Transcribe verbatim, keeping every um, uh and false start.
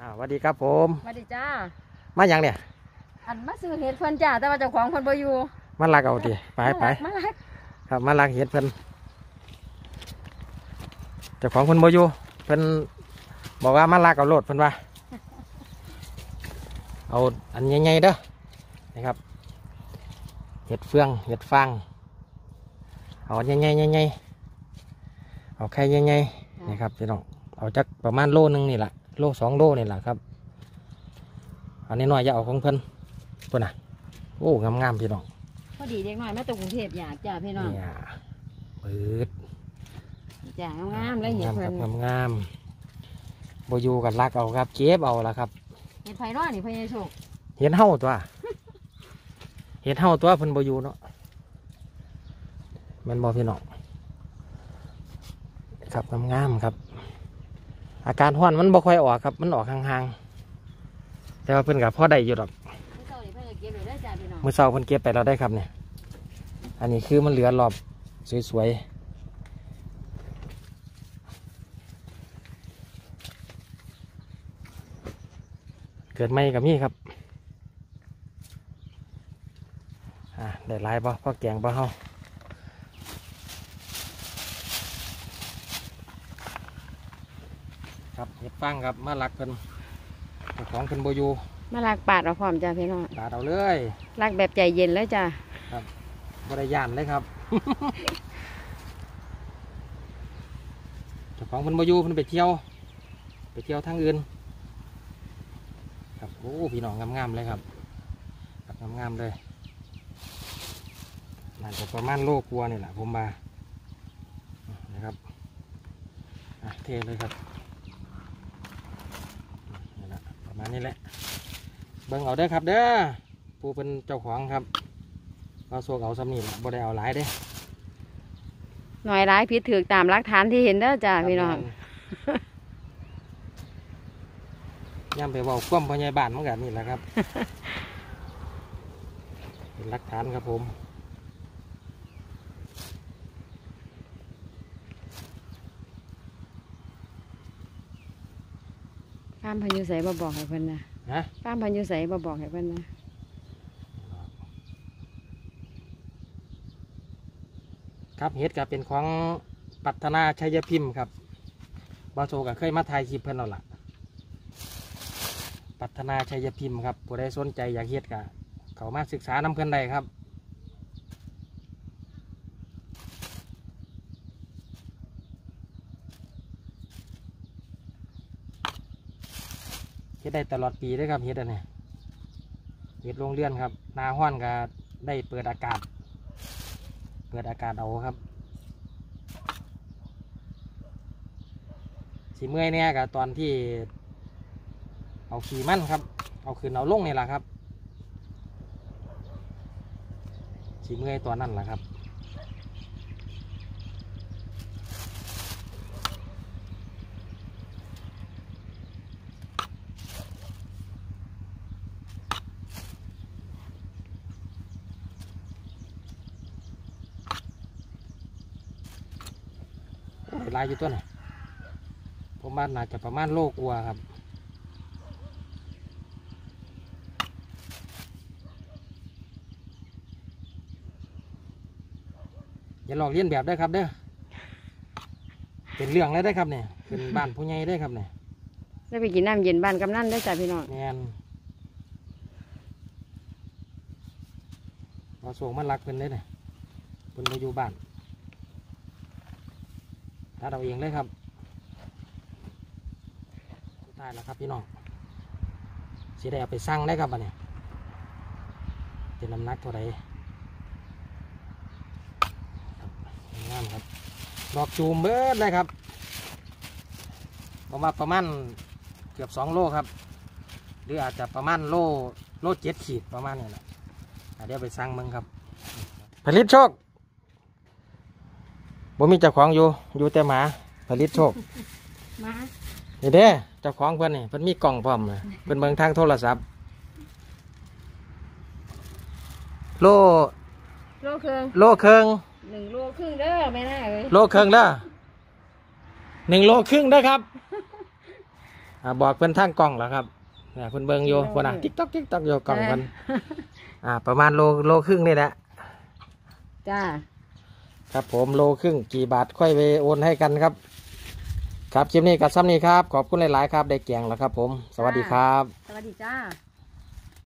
อ่าสวัสดีครับผมสวัสดีจ้ามาอย่างเนี่ยอันมาซื้อเห็ดเพิ่นจ้าแต่ว่าเจ้าของเพิ่นบ่อยู่มาลักเอาดิไปไปมาลักครับมาลักเห็ดเพิ่นเจ้าของเพิ่นบ่อยู่เพิ่นบอกว่ามาลักเอาโลดเพิ่นว่าเอาอันใหญ่ๆเด้อนะครับเห็ดเฟืองเห็ดฟางเอาใหญ่ๆใหญ่ๆเอาไข่ใหญ่ๆนี่ครับพี่น้องเอาจักประมาณโลนึงนี่แหละโลสองโลนี่แหละครับอันนี้น้อยจะเอาของเพิ่นตัวน่ะโอ้งามๆพี่น้องพอดีเด็กน้อยมาจากกรุงเทพอยากจ้าพี่น้องเนี่ยเปิดจ้างามๆเลยเห็ดเพิ่นงามๆบ่อยู่กันลักเอาครับเก็บเอาละครับเห็ดไผ่น้อยนี่พ่อใหญ่โชคเห็ดเห่าตัวเห็ดเห่าตัวเพิ่นบ่อยู่เนาะมันบ่พี่น้องครับงามๆครับอาการห้อนมันบ่ค่อยออกครับมันออกห่างๆแต่ว่าเพิ่นกับพ่อได้อยู่ดอกเมื่อเช้าเพิ่นเก็บไปเราได้ครับเนี่ยอันนี้คือมันเหลือรอบสวยๆเกิดไม่กับมี่ครับอ่าได้ลายป่ะพ่อแกงป่ะเฮาครับเห็ดฟางครับมาลักเพิ่นของเพิ่นโบยูมาลักปาดเอาพร้อมจ้าพี่น้องปาดเอาเลยลักแบบใจเย็นเลยจ้าครับบริยานเลยครับ เจ้าของเพิ่นโบยูเพิ่นไปเที่ยวไปเที่ยวทางอื่นครับโอ้พี่น้องงามๆเลยครับครับงามๆเลยน่าจะประมาณโลกลัวนี่แหละผมมานะครับเทเลยครับนี่แหละประมาณนี้แหละเบิ่งเอาเด้อครับเด้อผู้เป็นเจ้าของครับเราโซกเอาสำนีแหละบ่ได้เอาหลายเด้หน่อยร้ายผิดถือตามหลักฐานที่เห็นเด้อจ้าพี่น้องย่ำไปว่าคว่ำพญายบ้านเหมือนกันนี่แหละครับ เป็นหลักฐานครับผมป้ามพันยุใสบ่บอกให้เพิ่นนะฮะป้ามพันยุใสบ่บอกให้เพิ่นนะครับเฮ็ดกับเป็นของปัฒนาชัยพิมพ์ครับบาโซก็เคยมาถ่ายคลิปเพิ่นเอาล่ะปัฒนาชัยพิมพ์ครับผู้ใดสนใจอยากเฮ็ดก็เขามาศึกษานำเพิ่นได้ครับเฮ็ดได้ตลอดปีด้วยครับเฮ็ดอันนี้เฮ็ดโรงเรือนครับนาห้อนก็ได้เปิดอากาศเปิดอากาศเอาครับสีเมื่อยเนี่ยกับตอนที่เอาขี่มั่นครับเอาขึ้นเอาลงนี่แหละครับสีเมื่อยตอนนั้นแหละครับลายอยู่ตัวไหนผมบ้านน่าจะประมาณโลกอัวครับอย่าหลอกเลียนแบบได้ครับเด้อเป็นเรื่องเลยได้ครับเนี่ยเป็นบ้านผู้ใหญ่ได้ครับเนี่ยได้ไปกินน้ำเย็นบ้านกำนันได้จ้ะพี่น้องแมนเราส่งมันรักเป็นเลยเนี่ยเป็นไปอยู่บ้านถ้าเราเองเลยครับตายแล้วครับพี่น้องสีได้เอาไปสั่งได้ครับอันนี้เป็นน้ำหนักเท่าไหร่งามครับดอกจูมเบิดเลยครับประมาณประมาณเกือบสองโลครับหรืออาจจะประมาณโลโลเจ็ดขีดประมาณนี้แหละเดี๋ยวไปสั่งมึงครับผลิตโชคบ่มีเจ้าของอยู่อยู่แต่หมาผลิตโชคมานี่เด้เจ้าของเพื่อนนี่เพื่อนมีกล่องพร้อมเลยเพื่อนเบิ่งทางโทรศัพท์โลโลครึ่งโลครึ่งหนึ่งโลครึ่งเด้อไม่น่าเลยโลครึ่งเด้อหนึ่งโลครึ่งเด้อครับอ่าบอกเพื่อนทางกล้องแล้วครับเนี่ยเพื่อนเบิ่งอยู่เพื่อนอ่ะติ๊กต๊อกติ๊กต๊อกอยู่กล้องเพื่อนอ่าประมาณโลโลครึ่งนี่แหละจ้าครับผมโลครึ่งกี่บาทค่อยไปโอนให้กันครับครับคลิปนี้กับซ้ำนี้ครับขอบคุณหลายๆครับได้แกงแล้วครับผมสวัสดีครับสวัสดีจ้า